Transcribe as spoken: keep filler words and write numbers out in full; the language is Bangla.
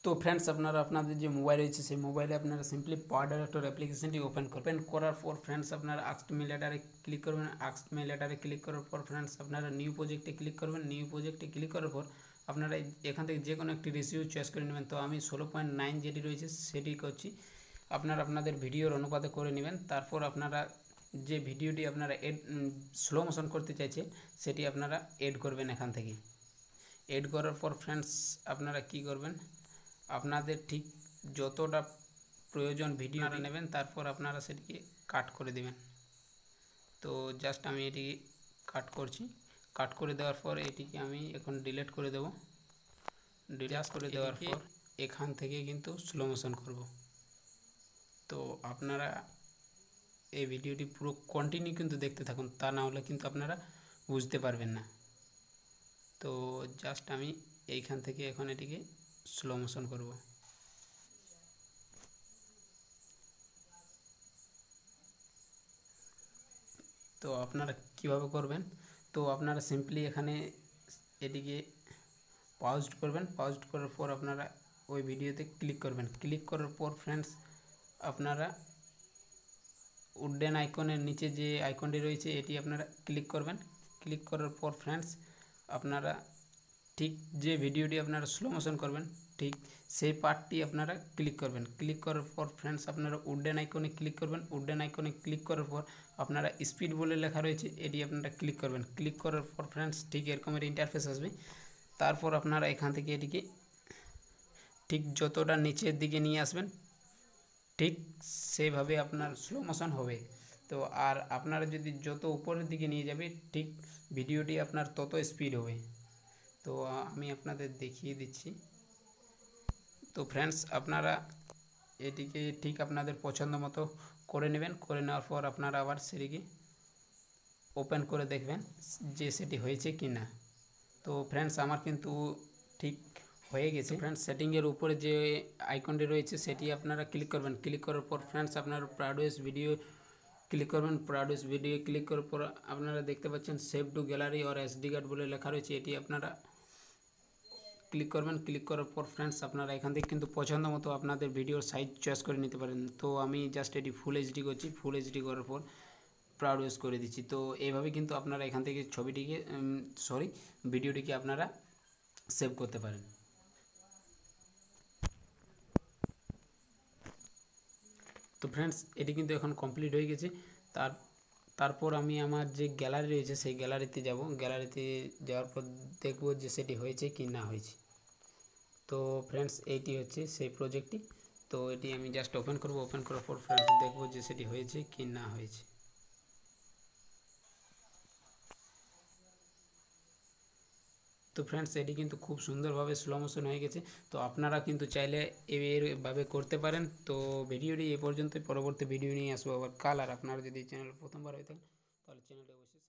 তো ফ্রেন্ডস আপনারা আপনাদের যে মোবাইল রয়েছে সেই মোবাইলে আপনারা সিম্পলি পাওয়ার ডাইরেক্টর অ্যাপ্লিকেশনটি ওপেন করবেন। করার পর ফ্রেন্ডস আপনারা আস্কড মি লেটারে ক্লিক করবেন। আস্কড মি লেটারে ক্লিক করার পর ফ্রেন্ডস আপনারা নিউ প্রজেক্টে ক্লিক করবেন। নিউ প্রজেক্টে ক্লিক করার পর আপনারা এখান থেকে যে কোনো একটি রেশিও চয়েস করে নেবেন। তো আমি ষোলো পয়েন্ট নাইন যেটি রয়েছে সেটি করছি। আপনারা আপনাদের ভিডিওর অনুপাতে করে নেবেন। তারপর আপনারা যে ভিডিওটি আপনারা এড স্লো মোশন করতে চাইছে সেটি আপনারা এড করবেন। এখান থেকে এড করার পর ফ্রেন্ডস আপনারা কি করবেন, আপনাদের ঠিক যতটা প্রয়োজন ভিডিও নেবেন, তারপর আপনারা সেটিকে কাট করে দেবেন। তো জাস্ট আমি এটিকে কাট করছি। কাট করে দেওয়ার পর এটিকে আমি এখন ডিলিট করে দেব। ডিলিট করে দেওয়ার পর এখান থেকে কিন্তু স্লো মোশন করব। তো আপনারা এই ভিডিওটি পুরো কন্টিনিউ কিন্তু দেখতে থাকুন, তা না হলে কিন্তু আপনারা বুঝতে পারবেন না। তো জাস্ট আমি এইখান থেকে এখন এটিকে স্লো মোশন করব। তো আপনারা কিভাবে করবেন, তো আপনারা সিম্পলি এখানে এটিকে পাউজড করবেন। পাউজড করার পর আপনারা ওই ভিডিওতে ক্লিক করবেন। ক্লিক করার পর ফ্রেন্ডস আপনারা উডেন আইকনের নিচে যে আইকনটি রয়েছে এটি আপনারা ক্লিক করবেন। ক্লিক করার পর ফ্রেন্ডস আপনারা ঠিক যে ভিডিওটি আপনারা স্লো মোশন করবেন ঠিক সেই পার্টটি আপনারা ক্লিক করবেন। ক্লিক করার পর ফ্রেন্ডস আপনারা উডেন আইকনে ক্লিক করবেন। উডেন আইকনে ক্লিক করার পর আপনারা স্পিড বলে লেখা রয়েছে এটি আপনারা ক্লিক করবেন। ক্লিক করার পর ফ্রেন্ডস ঠিক এরকমের ইন্টারফেস আসবে। তারপর আপনারা এখান থেকে এটিকে ঠিক যতটা নিচের দিকে নিয়ে আসবেন ঠিক সেইভাবে আপনার স্লো মোশন হবে। তো আর আপনারা যদি যত উপরের দিকে নিয়ে যাবে ঠিক ভিডিওটি আপনার তত স্পিড হবে। তো আমি আপনাদের দেখিয়ে দিচ্ছি। তো ফ্রেন্ডস আপনারা এটিকে ঠিক আপনাদের পছন্দ মতো করে নেবেন। করে নেওয়ার পর আপনারা আবার সেটিকে ওপেন করে দেখবেন যে সেটি হয়েছে কি না। তো ফ্রেন্ডস আমার কিন্তু ঠিক হয়ে গেছে। ফ্রেন্ডস সেটিংয়ের উপরে যে আইকনটি রয়েছে সেটি আপনারা ক্লিক করবেন। ক্লিক করার পর ফ্রেন্ডস আপনারা প্রডিউস ভিডিও ক্লিক করবেন। প্রডিউস ভিডিও ক্লিক করার পর আপনারা দেখতে পাচ্ছেন সেভ টু গ্যালারি আর এসডি কার্ড বলে লেখা রয়েছে, এটি আপনারা ক্লিক করবেন। ক্লিক করার পর ফ্রেন্ডস আপনারা এখান থেকে কিন্তু পছন্দ মতো আপনাদের ভিডিওর সাইজ চয়েস করে নিতে পারেন। তো আমি জাস্ট এটি ফুল এইচডি করছি। ফুল এইচডি করার পর প্রডিউস করে দিচ্ছি। তো এইভাবে কিন্তু আপনারা এখান থেকে ছবিটিকে সরি ভিডিওটিকে আপনারা সেভ করতে পারেন। তো ফ্রেন্ডস এটি কিন্তু এখন কমপ্লিট হয়ে গেছে। তার তারপর আমি আমার যে গ্যালারি রয়েছে সেই গ্যালারিতে যাব। গ্যালারিতে যাওয়ার পর দেখব যে সেটি হয়েছে কি না হয়েছে। তো ফ্রেন্ডস এইটি হচ্ছে সেই প্রজেক্টটি। তো এটি আমি জাস্ট ওপেন করব। ওপেন করার পর ফ্রেন্ডস দেখব যে সেটি হয়েছে কি না হয়েছে। তো ফ্রেন্ডস এটি কিন্তু খুব সুন্দরভাবে স্লো মোশন হয়ে গেছে। তো আপনারা কিন্তু চাইলে এইভাবে করতে পারেন। তো ভিডিওটি এ পর্যন্তই। পরবর্তী ভিডিও নিয়ে আসবো আবার কাল। আর আপনারা যদি চ্যানেল প্রথমবার হয়ে থাকেন তাহলে চ্যানেলটি অবশ্যই